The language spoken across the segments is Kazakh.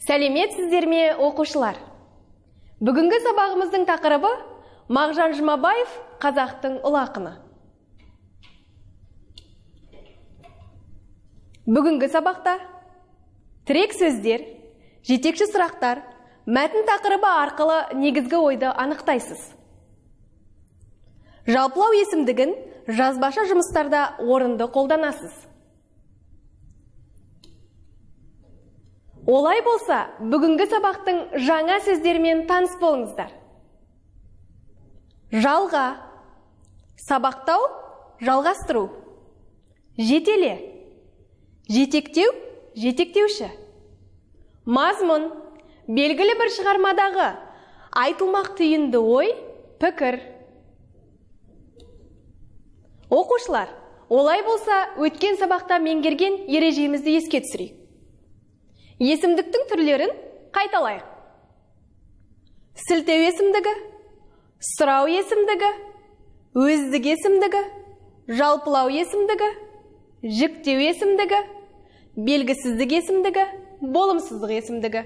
Сәлеметсіздер ме, оқушылар? Бүгінгі сабағымыздың тақырыбы Мағжан Жұмабаев қазақтың ұлы ақыны. Бүгінгі сабақта тірек сөздер, жетекші сұрақтар, мәтін тақырыбы арқылы негізгі ойды анықтайсыз. Жалпылау есімдігін жазбаша жұмыстарда орынды қолданасыз. Олай болса, бүгінгі сабақтың жаңа сөздермен таныс болыңыздар. Жалға, сабақтау, жалғастыру. Жетеле, жетектеу, жетектеуші. Мазмұн, белгілі бір шығармадағы айтылмақ түйінді ой, пікір. Оқушылар, олай болса, өткен сабақта меңгерген ережемізді еске түсірейік. Есімдіктің түрлерін қайталайық. Сілтеу есімдігі, сұрау есімдігі, өздік есімдігі, жалпылау есімдігі, жіктеу есімдігі, белгісіздік есімдігі, болымсыздық есімдігі.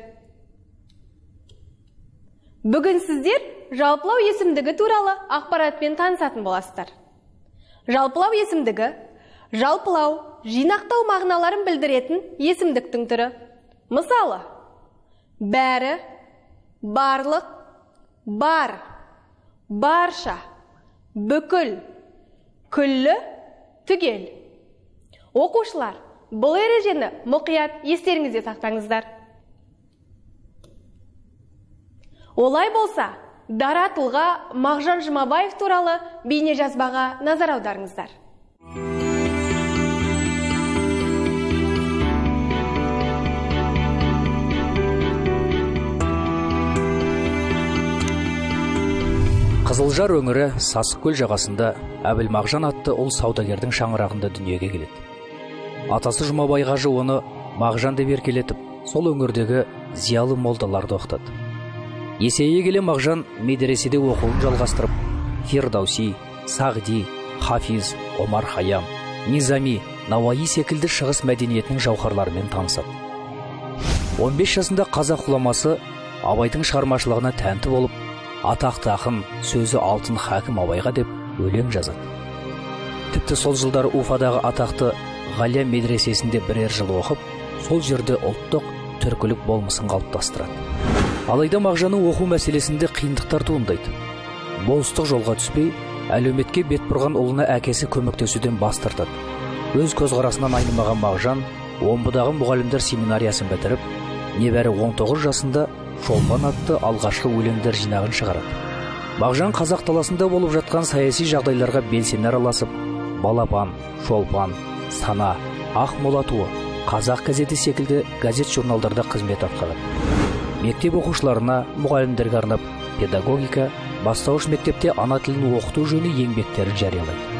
Бүгін сіздер жалпылау есімдігі туралы ақпаратпен танысатын боласыздар. Жалпылау есімдігі, жалпылау, жинақтау мағыналарын білдіретін есімдіктің түрі. Мысалы, бәрі, барлық, бар, барша, бүкіл, күллі, түгел. Оқушылар, бұл ережені мұқият естеріңізде сақтаңыздар. Олай болса, дара тұлға Мағжан Жұмабаев туралы бейнежазбаға назар аударыңыздар. Қызылжар өңірі Сасықкөл жағасында Әбілмағжан атты ұл саудагердің шаңырағында дүниеге келеді. Атасы Жұмабай қажы оны Мағжан деп еркелетіп, сол өңірдегі зиялы молдаларды оқытады. Есейе келе Мағжан медреседе оқуын жалғастырып, Фирдауси, Сағди, Хафиз, Омар Хайям, Низами, Науаи секілді шығыс мәдениетінің жауһарларымен танысады. 15 жасында қазақ ғұламасы Абайдың шығармашылығына тәнті болып, атақты ақын сөзі алтын хакім Абайға деп өлең жазады. Тіпті сол жылдары Уфадағы атақты Ғалия медресесінде бірер жыл оқып, сол жерде ұлттық түркілік болмысын қалыптастырады. Алайда Мағжанның оқу мәселесінде қиындықтар туындайды. Болыстық жолға түспей, әлеуметке бет бұрған ұлына әкесі көмектесуден бас тартады. Өз көзқарасынан айнымаған Мағжан Омбыдағы мұғалімдер семинариясын бітіріп, небәрі 19 жасында Шолпан атты алғашқы өлеңдер жинағын шығарады. Мағжан қазақ даласында болып жатқан саяси жағдайларға белсене араласып, Балапан, Шолпан, Сана, Ақмола туы, Қазақ газеті секілді газет-журналдарда қызмет атқарады. Мектеп оқушыларына, мұғалімдерге арнап, педагогика, бастауыш мектепте ана тілін оқыту жөнінде еңбектерін жариялайды.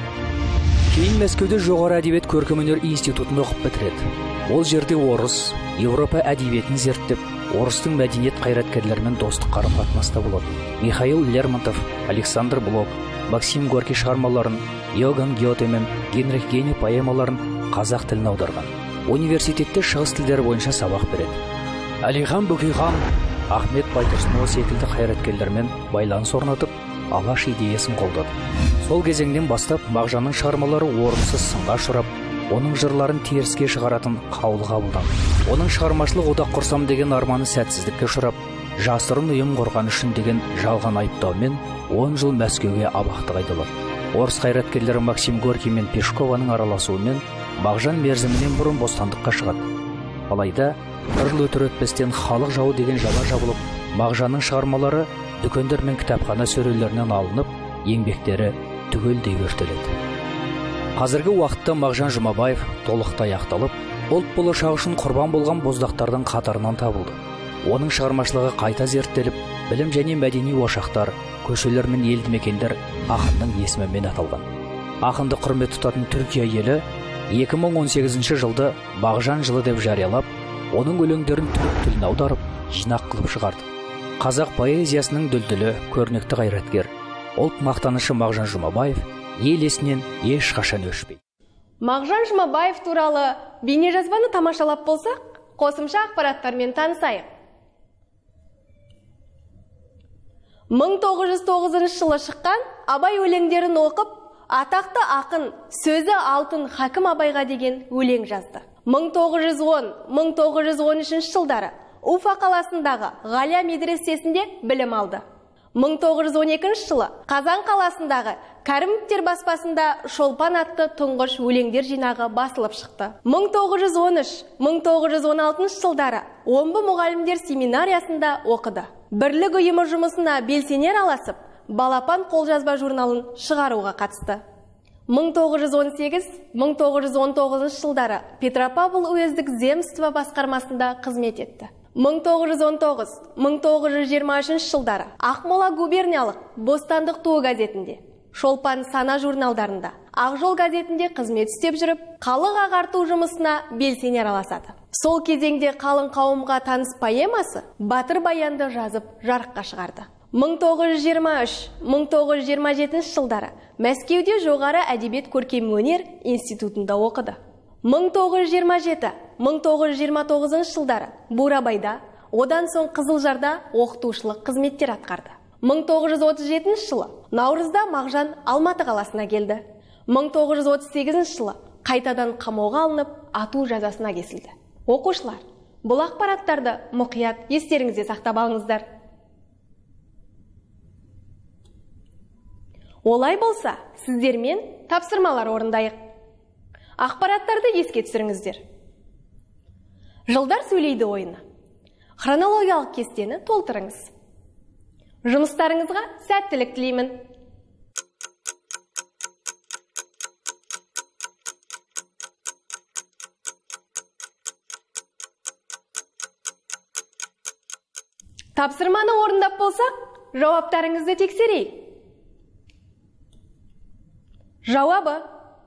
Кейін Мәскеуде жоғары әдебиет көркемөнер институтын оқып бітіреді. Ол жерде орыс, Еуропа әдебиетін зерттеп, орыстың мәдениет қайраткерлерімен достық қарым-қатынаста болады. Михаил Лермонтов, Александр Блок, Максим Горький шығармаларын, Иоганн Гете мен Генрих Гейне поэмаларын қазақ тіліне аударған. Университетте шығыс тілдері бойынша сабақ береді. Әлихан Бөкейхан, Ахмет Байтұрсынұлы секілді қайраткерлермен байланыс орнатып, алаш идеясын қолдады. Сол кезеңнен бастап Мағжанның шығармалары орынсыз сынға ұшырап, оның жырларын теріске шығаратын қаулы қабылданды. Оның шығармашылық одақ құрсам деген арманы сәтсіздікке ұшырап, жасырын ұйым құрған үшін деген жалған айыптаумен 10 жыл Мәскеуге абақты қайдалады. Орыс қайраткерлері Максим Горький мен Пешкованың араласуымен Мағжан мерзімінен бұрын бостандыққа шығады. Алайда, бір жыл өтер өтпестен халық жауы деген жала жабылып, Мағжанның шығармалары дүкендер мен кітапхана сөрелерінен алынып, еңбектері түгелдей өртеледі. Қазіргі уақытта Мағжан Жұмабаев толықтай аяқталып, ұлт болашағы үшін құрбан болған боздақтардың қатарынан табылды. Оның шығармашылығы қайта зерттеліп, білім және мәдени ошақтар, көшелер мен елді мекендер ақынның есімімен аталған. Ақынды құрмет тұтатын Түркия елі 2018 жылды Мағжан жылы деп жариялап, оның өлеңдерін түрік тіліне аударып, жинақ қылып шығарды. Қазақ поэзиясының дүлдүлі, көрнекті қайраткер, ұлт мақтанышы Мағжан Жұмабаев ел есінен ешқашан өшпейді. Мағжан Жұмабаев туралы бейнежазбаны тамашалап болсақ, қосымша ақпараттармен танысайық. 1909 жылы шыққан Абай өлеңдерін оқып, атақты ақын сөзі алтын Хакім Абайға деген өлең жазды. 1910-1913 жылдары Уфа қаласындағы Ғалия медресесінде білім алды. 1912 жылы Қазан қаласындағы Кәрімовтер баспасында Шолпан атты тұңғыш өлеңдер жинағы басылып шықты. 1913-1916 жылдары Омбы мұғалімдер семинариясында оқыды. Бірлік ұйымы жұмысына белсене араласып, Балапан қолжазба журналын шығаруға қатысты. 1918-1919 жылдары Петропавл уездік земство басқармасында қызмет етті. 1919-1923 жылдары Ақмола губерниялық Бостандық туы газетінде, Шолпан сана журналдарында, Ақжол газетінде қызмет істеп жүріп, халық ағарту жұмысына белсене араласады. Сол кезеңде қалың қауымға таныс поэмасы Батыр баянды жазып жарыққа шығарды. 1923-1927 жылдары Мәскеуде жоғары әдебиет көркем өнер институтында оқыды. 1927-1929 жылдары Бурабайда, одан соң Қызылжарда оқытушылық қызметтер атқарды. 1937 жылы наурызда Мағжан Алматы қаласына келді. 1938 жылы қайтадан қамауға алынып, ату жазасына кесілді. Оқушылар, бұл ақпараттарды мұқият естеріңізде сақтап алыңыздар. Олай болса, сіздермен тапсырмалар орындайық. Ақпараттарды еске түсіріңіздер. Жылдар сөйлейді ойыны. Хронологиялық кестені толтырыңыз. Жұмыстарыңызға сәттілік тілеймін. Тапсырманы орындап болсақ, жауаптарыңызды тексерейік. Жауабы: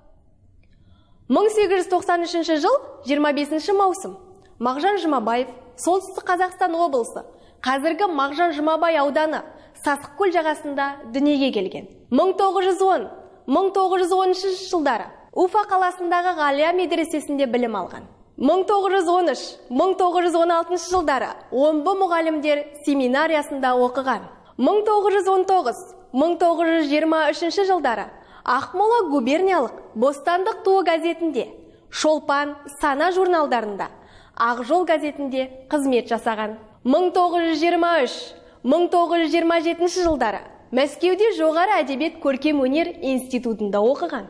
1893 жыл 25 маусым. Мағжан Жұмабаев, Солтүстік Қазақстан облысы, қазіргі Мағжан Жұмабай ауданы, Сасықкөл жағасында дүниеге келген. 1910-1913 жылдары Уфа қаласындағы Ғалия медресесінде білім алған. 1913-1916 жылдары Омбы мұғалімдер семинариясында оқыған. 1919-1923 жылдары Ақмола губерниялық Бостандық туы газетінде, Шолпан сана журналдарында, Ақжол газетінде қызмет жасаған. 1923-1927 жылдары Мәскеуде жоғары әдебиет көркем өнер институтында оқыған.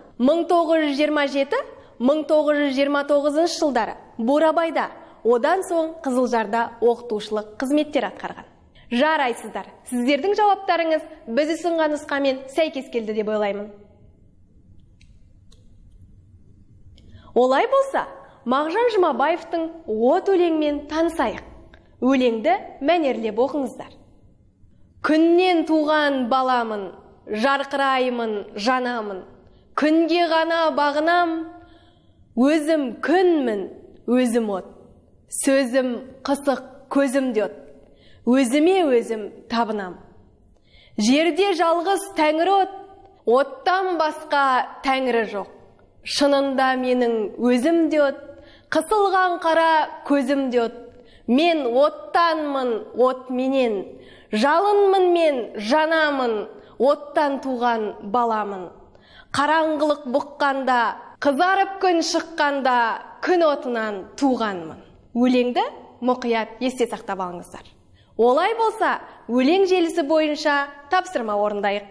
1927-1929 жылдары Бурабайда, одан соң Қызылжарда оқытушылық қызметтер атқарған. Жарайсыздар, сіздердің жауаптарыңыз біз ұсынған нұсқамен сәйкес келді деп ойлаймын. Олай болса, Мағжан Жұмабаевтың от өлеңмен танысайық. Өлеңді мәнерлеп оқыңыздар. Күннен туған баламын, жарқыраймын, жанамын. Күнге ғана бағынам, өзім күнмін, өзім от. Сөзім қысық, көзім дет. Өзіме өзім табынам. Жерде жалғыз тәңір от, оттан басқа тәңірі жоқ. Шынында менің өзім дет, қысылған қара көзім дет. Мен оттанмын, от менен, жалынмын мен, жанамын, оттан туған баламын. Қараңғылық бұққанда, қызарып күн шыққанда, күн отынан туғанмын. Өлеңді мұқият есте сақтап алыңыздар. Олай болса, өлең желісі бойынша тапсырма орындайық.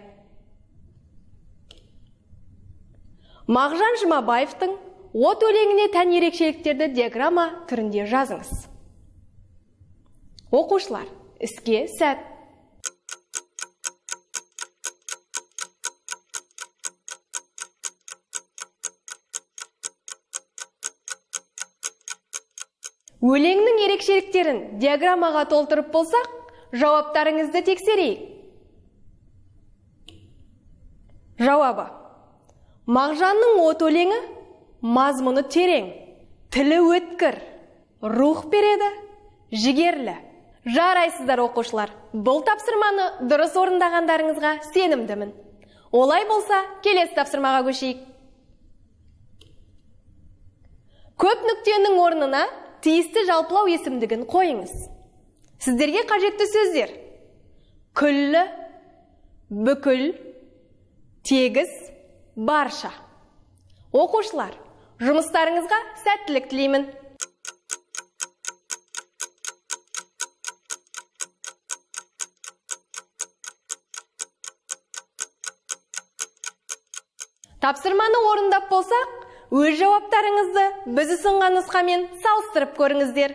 Мағжан Жұмабаевтың от өлеңіне тән ерекшеліктерді диаграмма түрінде жазыңыз. Оқушылар, іске сәт. Өлеңнің ерекшеліктерін диаграммаға толтырып болсақ, жауаптарыңызды тексерейік. Жауабы: Мағжанның от өлеңі мазмұны терең, тілі өткір, рух береді, жігерлі. Жарайсыздар оқушылар, бұл тапсырманы дұрыс орындағандарыңызға сенімдімін. Олай болса, келесі тапсырмаға көшейік. Көп нүктенің орнына тиісті жалпылау есімдігін қойыңыз. Сіздерге қажетті сөздер: күллі, бүкіл, тегіс, барша. Оқушылар, жұмыстарыңызға сәттілік тілеймін. Тапсырманы орындап болсақ, өз жауаптарыңызды біз ұсынған нұсқамен салыстырып көріңіздер.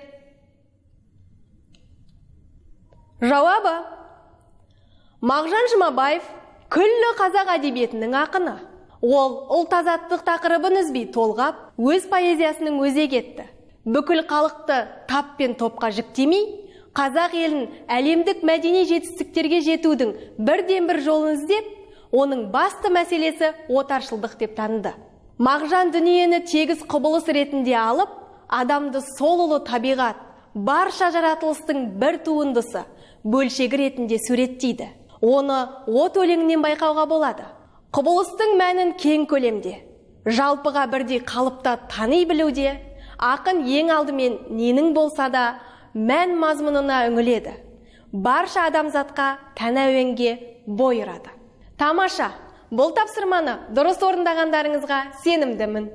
Жауабы: Мағжан Жұмабаев күллі қазақ әдебиетінің ақыны. Ол ұлт азаттық тақырыбын үзбей толғап, өз поэзиясының өзек етті. Бүкіл халықты тап пен топқа жіктемей, қазақ елін әлемдік мәдени жетістіктерге жетудің бірден-бір жолын іздеп, оның басты мәселесі отаршылдық деп таныды. Мағжан дүниені тегіс құбылыс ретінде алып, адамды сол ұлы табиғат, барша жаратылыстың бір туындысы, бөлшегі ретінде суреттейді. Оны от өлеңінен байқауға болады. Құбылыстың мәнін кең көлемде, жалпыға бірдей қалыпта тани білуде, ақын ең алдымен ненің болса да мән мазмұнына үңіледі. Барша адамзатқа тән әуенге бой ұрады. Тамаша, бұл тапсырманы дұрыс орындағандарыңызға сенімдімін.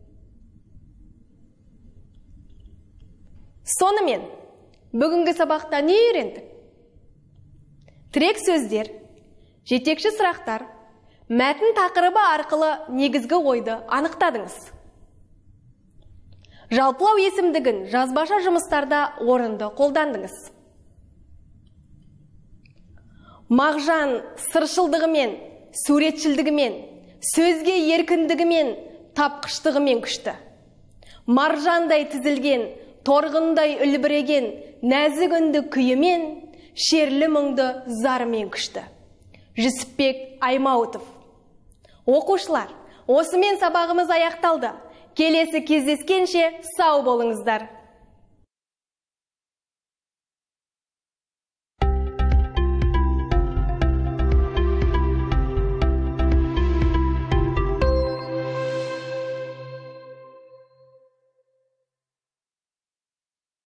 Сонымен, бүгінгі сабақта не үйрендік? Тірек сөздер, жетекші сұрақтар, мәтін тақырыбы арқылы негізгі ойды анықтадыңыз. Жалпылау есімдігін жазбаша жұмыстарда орынды қолдандыңыз. Мағжан сыршылдығымен, суретшілдігімен, сөзге еркіндігімен, тапқыштығымен күшті. Маржандай тізілген, торғындай үлбіреген, нәзік үнді күйімен, шерлі мұңды зарымен күшті. Жүсіпбек Аймауытов. Оқушылар, осымен сабағымыз аяқталды. Келесі кездескенше сау болыңыздар.